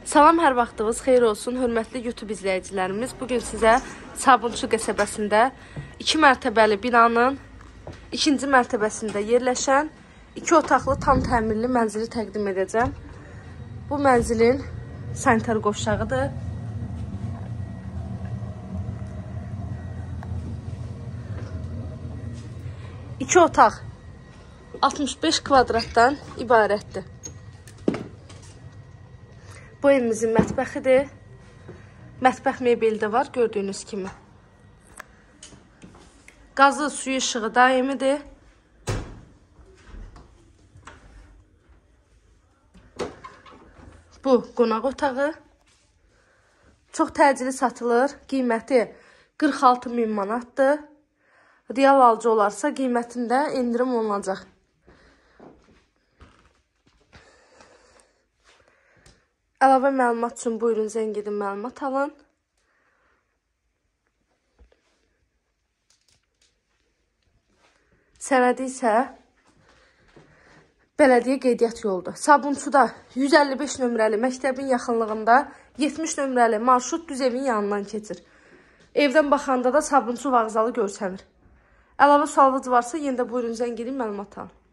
Salam, hər vaxtınız xeyir olsun, hörmətli YouTube izləyicilərimiz. Bugün sizə Sabunçu qəsəbəsində 2 mərtəbəli binanın 2-ci mərtəbəsində yerləşən 2 otaqlı tam təmirli mənzili təqdim edəcəm. Bu mənzilin sanitar qovşağıdır. İki otaq 65 kvadratdan ibarətdir. Bu evimizin mətbəxidir. Mətbəx mebeli də var, gördüyünüz kimi. Qazı, suyu, işığı daimidir. Bu qonaq otağı. Çox təcili satılır. Qiyməti 46.000 manatdır. Real alıcı olarsa qiymətində indirim olunacaq. Əlavə məlumat üçün buyurun zəng edin, məlumat alın. Sənədi isə bələdiyyə qeydiyyat yoludur. Sabunçuda 155 nömrəli məktəbin yaxınlığında 70 nömrəli marşrut düz evin yanından keçir. Evdən baxanda da Sabunçu vağzalı görsənir. Əlavə sualınız varsa yenə də buyurun zəng edin, məlumat alın.